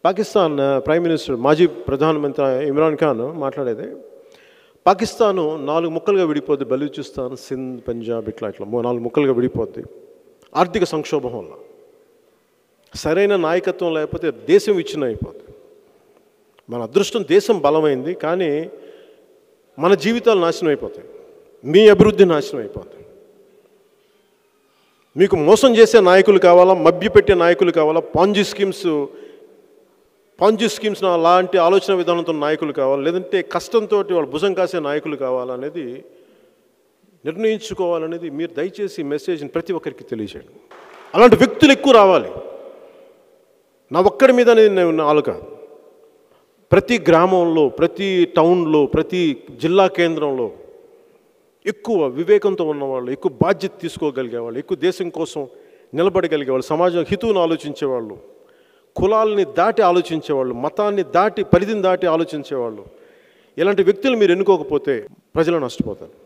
Pakistan prime minister మాజీ ప్రధానమంత్రి ఇమ్రాన్ ఖాన్ మాట్లాడేది పాకిస్తాను 4 ముక్కలుగా విడిపోద్ది. బలూచిస్తాన్, సింధ్, పంజాబ్ ఇట్లా 4 ముక్కలుగా విడిపోద్ది ఆర్థిక సంక్షోభం వల్ల. సరైన నాయకత్వం లేకపోతే దేశం విచ్ఛిన్నం అయిపోద్ది. మన అదృష్టం దేశం బలమైంది, కానీ మన జీవితాలు నాశనం అయిపోతాయి. మీ అభివృద్ధి నాశనం అయిపోతుంది. మీకు మోసం చేసే నాయకులు కావాలా, మభ్యపెట్టే నాయకులు కావాలా, పాంజీ స్కీమ్స్ లాంటి ఆలోచన విధానంతో నాయకులు కావాలి, లేదంటే కష్టంతో వాళ్ళు భుజం కాసే నాయకులు కావాలనేది నిర్ణయించుకోవాలనేది మీరు దయచేసి మెసేజ్ని ప్రతి ఒక్కరికి తెలియజేయండి. అలాంటి వ్యక్తులు ఎక్కువ రావాలి. నా ఒక్కడి మీద నేను ఆలోక ప్రతి గ్రామంలో, ప్రతి టౌన్లో, ప్రతి జిల్లా కేంద్రంలో ఎక్కువ వివేకంతో ఉన్నవాళ్ళు, ఎక్కువ బాధ్యత తీసుకోగలిగేవాళ్ళు, ఎక్కువ దేశం కోసం నిలబడగలిగేవాళ్ళు, సమాజం హితువును ఆలోచించేవాళ్ళు, కులాలని దాటి ఆలోచించేవాళ్ళు, మతాన్ని దాటి, పరిధిని దాటి ఆలోచించేవాళ్ళు, ఇలాంటి వ్యక్తులు మీరు ఎన్నుకోకపోతే ప్రజలు నష్టపోతారు.